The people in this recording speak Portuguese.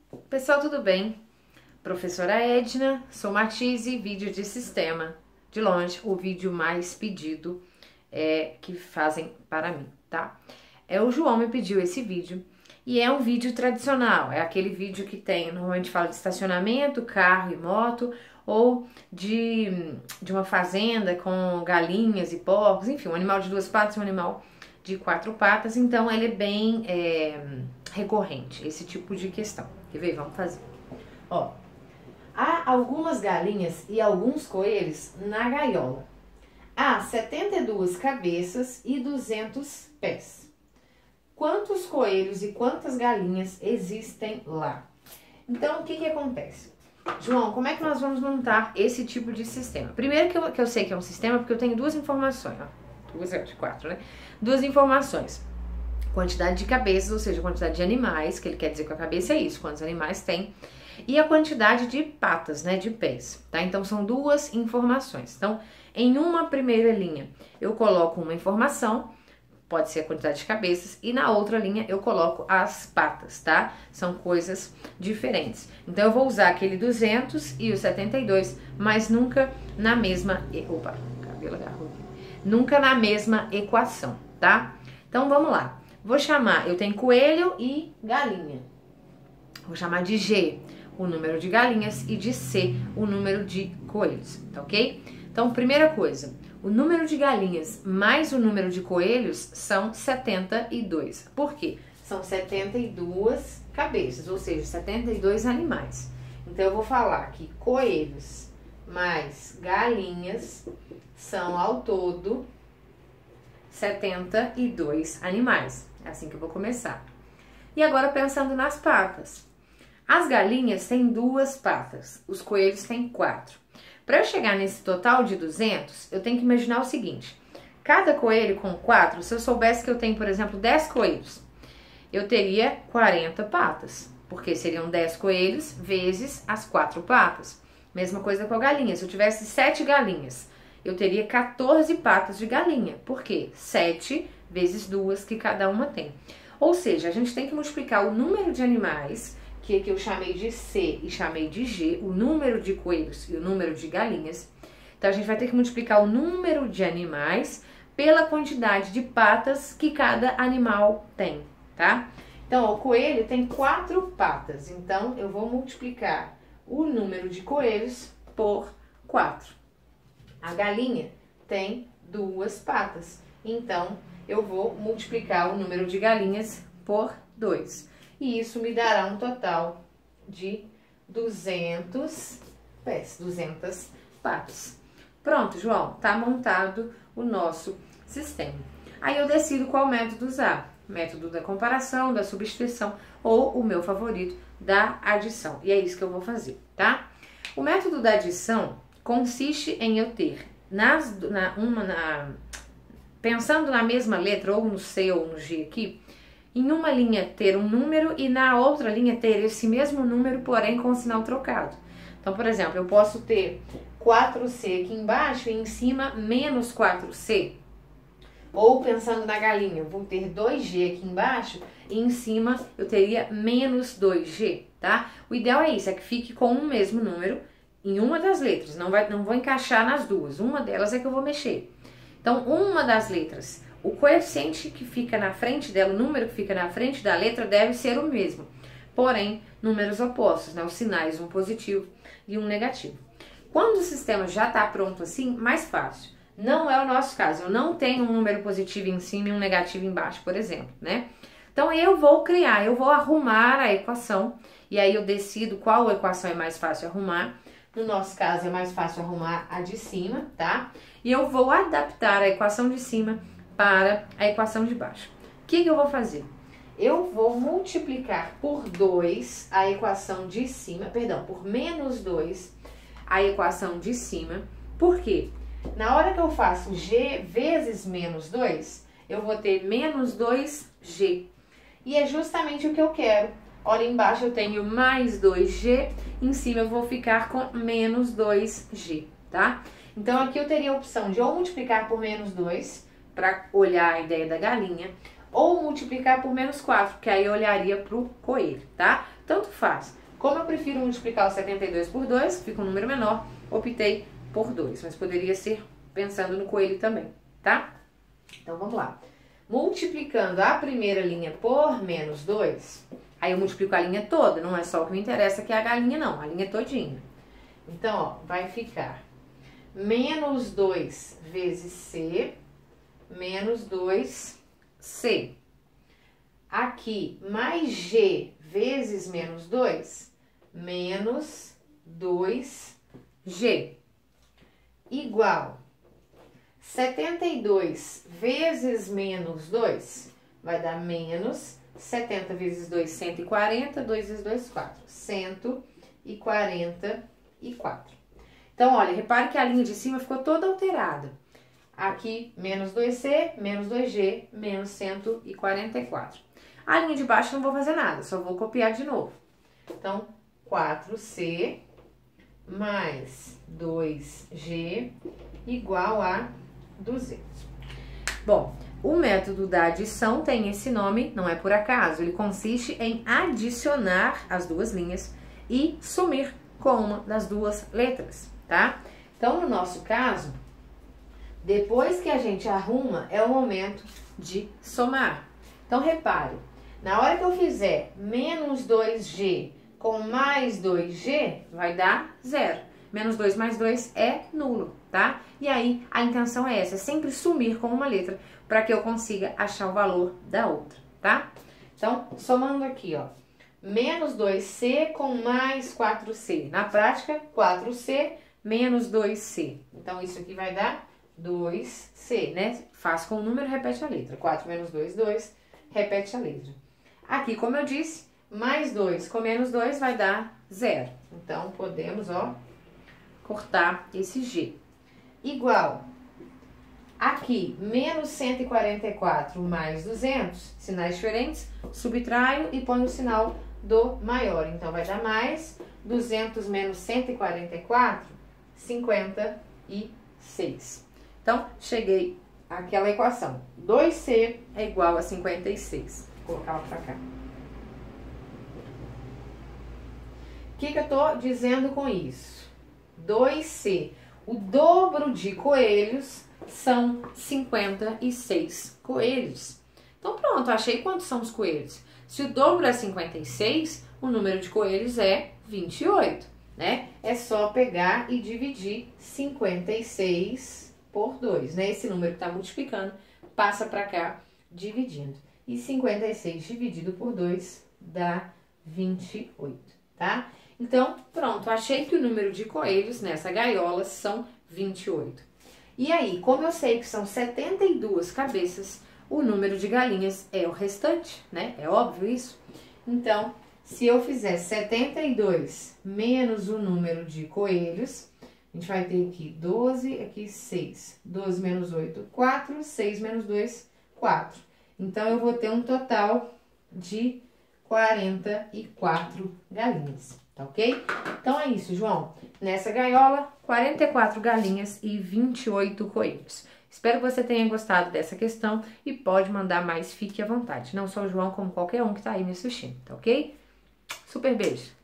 Pessoal, tudo bem? Professora Edna, sou Matise, vídeo de sistema. De longe, o vídeo mais pedido que fazem para mim, tá? O João me pediu esse vídeo e é um vídeo tradicional, é aquele vídeo que tem, normalmente fala de estacionamento, carro e moto, ou de uma fazenda com galinhas e porcos, enfim, um animal de duas patas e um animal de quatro patas, então ele é bem recorrente, esse tipo de questão. Quer ver? Vamos fazer. Ó, há algumas galinhas e alguns coelhos na gaiola. Há 72 cabeças e 200 pés. Quantos coelhos e quantas galinhas existem lá? Então, o que acontece? João, como é que nós vamos montar esse tipo de sistema? Primeiro que eu sei que é um sistema, porque eu tenho duas informações, ó. Quatro, né? Duas informações. Quantidade de cabeças, ou seja, quantidade de animais, que ele quer dizer com a cabeça é isso, quantos animais tem, e a quantidade de patas, né, de pés, tá? Então, são duas informações. Então, em uma primeira linha, eu coloco uma informação, pode ser a quantidade de cabeças, e na outra linha eu coloco as patas, tá? São coisas diferentes. Então, eu vou usar aquele 200 e o 72, mas nunca na mesma... Opa, cabelo agarrou aqui. Nunca na mesma equação, tá? Então, vamos lá. Vou chamar, eu tenho coelho e galinha. Vou chamar de G o número de galinhas e de C o número de coelhos, tá ok? Então, primeira coisa, o número de galinhas mais o número de coelhos são 72. Por quê? São 72 cabeças, ou seja, 72 animais. Então, eu vou falar que coelhos mais galinhas são ao todo 72 animais. É assim que eu vou começar. E agora pensando nas patas. As galinhas têm 2 patas, os coelhos têm 4. Para eu chegar nesse total de 200, eu tenho que imaginar o seguinte. Cada coelho com 4, se eu soubesse que eu tenho, por exemplo, 10 coelhos, eu teria 40 patas. Porque seriam 10 coelhos vezes as 4 patas. Mesma coisa com a galinha. Se eu tivesse 7 galinhas, eu teria 14 patas de galinha. Por quê? 7 vezes 2 que cada uma tem. Ou seja, a gente tem que multiplicar o número de animais, que eu chamei de C e chamei de G, o número de coelhos e o número de galinhas. Então, a gente vai ter que multiplicar o número de animais pela quantidade de patas que cada animal tem, tá? Então, ó, o coelho tem 4 patas. Então, eu vou multiplicar o número de coelhos por 4. A galinha tem 2 patas, então eu vou multiplicar o número de galinhas por 2. E isso me dará um total de 200 pés, 200 patas. Pronto, João, tá montado o nosso sistema. Aí eu decido qual método usar. Método da comparação, da substituição ou o meu favorito, da adição. E é isso que eu vou fazer, tá? O método da adição consiste em eu ter, pensando na mesma letra, ou no C ou no G aqui, em uma linha ter um número e na outra linha ter esse mesmo número, porém com o sinal trocado. Então, por exemplo, eu posso ter 4C aqui embaixo e em cima menos 4C. Ou pensando na galinha, eu vou ter 2G aqui embaixo e em cima eu teria menos 2G, tá? O ideal é isso, é que fique com o mesmo número em uma das letras, não vou encaixar nas duas, uma delas é que eu vou mexer. Então, uma das letras, o coeficiente que fica na frente dela, o número que fica na frente da letra deve ser o mesmo, porém, números opostos, né? Os sinais, um positivo e um negativo. Quando o sistema já está pronto assim, mais fácil. Não é o nosso caso, eu não tenho um número positivo em cima e um negativo embaixo, por exemplo, né? Então, eu vou arrumar a equação, e aí eu decido qual equação é mais fácil arrumar. No nosso caso, é mais fácil arrumar a de cima, tá? E eu vou adaptar a equação de cima para a equação de baixo. O que eu vou fazer? Eu vou multiplicar por 2 a equação de cima, perdão, por menos 2 a equação de cima. Por quê? Na hora que eu faço G vezes menos 2, eu vou ter menos 2G. E é justamente o que eu quero. Olha, embaixo eu tenho mais 2G, em cima eu vou ficar com menos 2G, tá? Então, aqui eu teria a opção de ou multiplicar por menos 2, para olhar a ideia da galinha, ou multiplicar por menos 4, que aí eu olharia para o coelho, tá? Tanto faz. Como eu prefiro multiplicar o 72 por 2, fica um número menor, optei por 2. Mas poderia ser pensando no coelho também, tá? Então, vamos lá. Multiplicando a primeira linha por menos 2, aí eu multiplico a linha toda, não é só o que me interessa, que é a galinha, não, a linha todinha. Então, ó, vai ficar menos 2 vezes C, menos 2C. Aqui, mais G vezes menos 2, menos 2G. Igual 72 vezes menos 2 vai dar menos 70 vezes 2, 140, 2 vezes 2, 4. 144. Então, olha, repare que a linha de cima ficou toda alterada. Aqui, menos 2C, menos 2G, menos 144. A linha de baixo não vou fazer nada, só vou copiar de novo. Então, 4C mais 2G igual a 200. Bom, o método da adição tem esse nome, não é por acaso. Ele consiste em adicionar as duas linhas e sumir com uma das duas letras, tá? Então, no nosso caso, depois que a gente arruma, é o momento de somar. Então, repare, na hora que eu fizer menos 2G com mais 2G, vai dar 0. Menos 2 mais 2 é nulo, tá? E aí, a intenção é essa, é sempre sumir com uma letra para que eu consiga achar o valor da outra, tá? Então, somando aqui, ó, menos 2C com mais 4C. Na prática, 4C menos 2C. Então, isso aqui vai dar 2C, né? Faz com o número, repete a letra. 4 menos 2, 2, repete a letra. Aqui, como eu disse, mais 2 com menos 2 vai dar 0. Então, podemos, ó, cortar esse G. Igual, aqui, menos 144 mais 200, sinais diferentes, subtraio e ponho o sinal do maior. Então, vai dar mais 200 menos 144, 56. Então, cheguei àquela equação. 2C é igual a 56. Vou colocar ela pra cá. O que eu tô dizendo com isso? 2C. O dobro de coelhos são 56 coelhos. Então, pronto, achei quantos são os coelhos. Se o dobro é 56, o número de coelhos é 28, né? É só pegar e dividir 56 por 2, né? Esse número que tá multiplicando passa para cá dividindo. E 56 dividido por 2 dá 28, tá? Então, pronto, achei que o número de coelhos nessa gaiola são 28. E aí, como eu sei que são 72 cabeças, o número de galinhas é o restante, né? É óbvio isso? Então, se eu fizer 72 menos o número de coelhos, a gente vai ter aqui 12, aqui 6. 12 menos 8, 4. 6 menos 2, 4. Então, eu vou ter um total de 44 galinhas, tá ok? Então, é isso, João. Nessa gaiola, 44 galinhas e 28 coelhos. Espero que você tenha gostado dessa questão e pode mandar mais, fique à vontade. Não só o João, como qualquer um que tá aí me assistindo, tá ok? Super beijo!